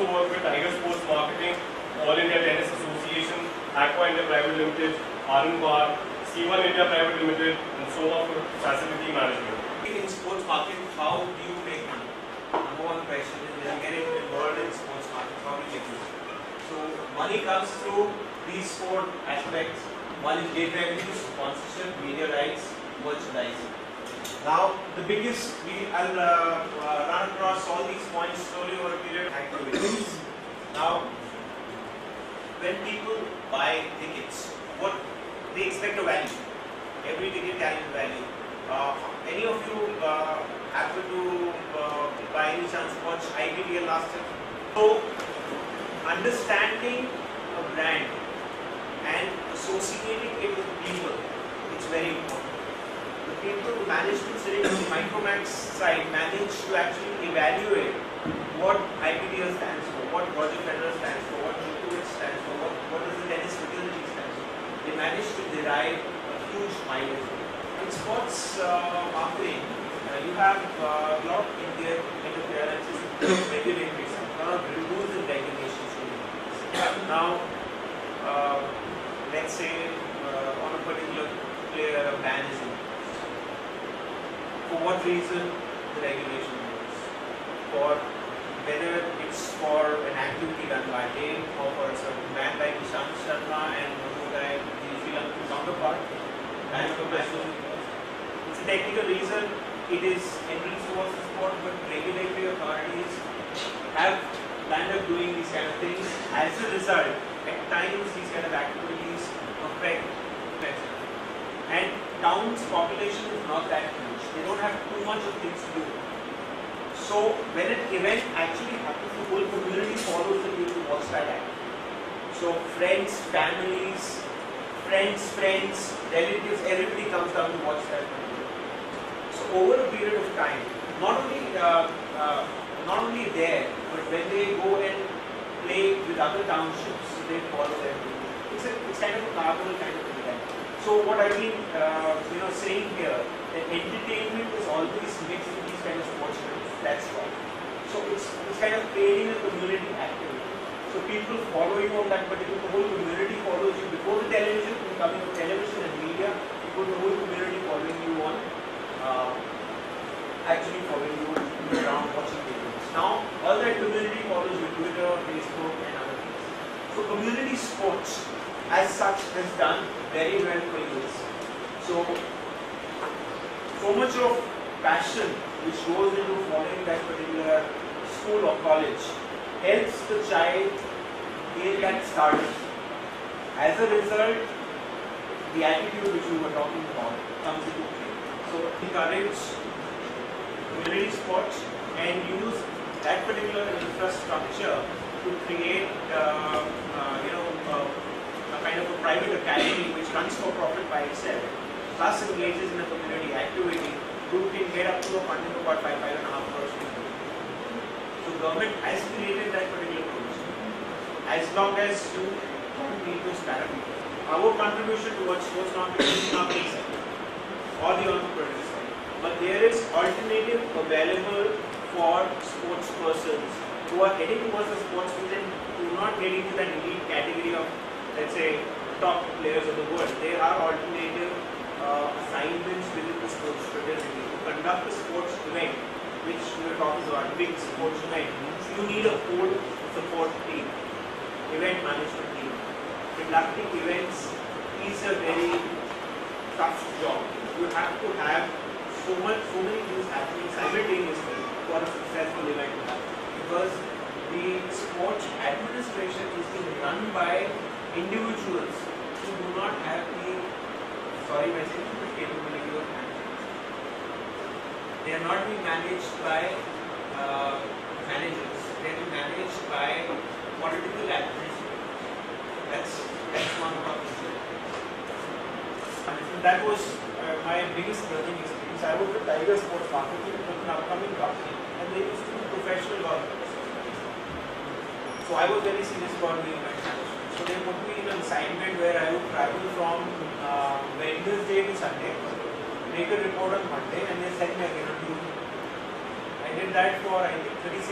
also work with Tiger Sports Marketing, All India Tennis Association, Aqua India Private Limited, Alumni, C1 India Private Limited, and so on for facility management. In sports marketing, how do you make money? Number one question is, when you get involved in sports marketing, how do you make money? So money comes through these four aspects. One is gate revenue, sponsorship, media rights, merchandising. Now, the biggest, I'll run across all these points slowly over a period of activities. Now, when people buy tickets, what they expect a value. Every ticket carries a value. Any of you happen to by any chance watch IPTL last year? So, understanding a brand and associating it with people, it's very important. The people who manage to sit in the Micromax side manage to actually evaluate what IPTL stands for, what Roger Federer stands for, what Djokovic stands for, what does the tennis fraternity stand for. They manage to derive a huge mileage. In sports marketing, you have a lot of interferences in regulatory side, a lot of rules and regulations. Now, let's say on a particular player a ban is imposed. For what reason the regulation is? For whether it's for an activity done by him or for a certain man like Ishant Sharma and Bagai, the Sri Lankan counterpart. It's a technical reason. It is entrance towards the sport, but regulatory authorities have planned up doing these kind of things. As a result, at times these kind of activities affect. And town's population is not that huge. They don't have too much of things to do. So when an event actually happens, the whole community follows the people to watch that act. So friends, families, friends, relatives, everybody comes down to watch that. So over a period of time, not only there, but when they go and play with other townships, they follow their rules. It's kind of a carnival kind of event. So what I've been saying here, that entertainment is always mixed with these kind of sports events. That's why. So it's kind of creating a community activity. So people follow you on that particular, the whole community follows you before the television, coming to television and media, people, the whole community following you on, actually following you around watching videos. Now, all that community follows you Twitter, Facebook and other things. So community sports as such has done very well for years. So much of passion which goes into following that particular school or college helps the child get that started. As a result, the attitude which we were talking about comes into play. So encourage community sports and use that particular infrastructure to create a kind of a private academy which runs for profit by itself, plus engages in a community activity, who can get up to a funding of about 5.5 crores. So government has created that particular provision. As long as you don't meet those parameters, our contribution towards sports marketing is not being set, or the entrepreneurial side. But there is alternative available for sports persons who are heading towards the sports field and do not get into that elite category of, let's say, top players of the world. There are alternative assignments within the sports fraternity. To conduct a sports event, which we are talking about, big sports event, you need a whole support team, event management team. Conducting events is a very tough job. You have to have so many things happening simultaneously for a successful event to happen. Because the sports administration is being run by individuals who do not have the, capability of management. They are not being managed by managers. They are being managed by political administrators. That's one proposition. That was my biggest learning experience. I was with Tiger Sports Marketing, it was an upcoming company, and they used to be professional golfers. So I was very serious about doing event management. So they put me in an assignment where I would travel from Wednesday to Sunday, make a report on Monday, and they sent me again on Tuesday. I did that for I think 36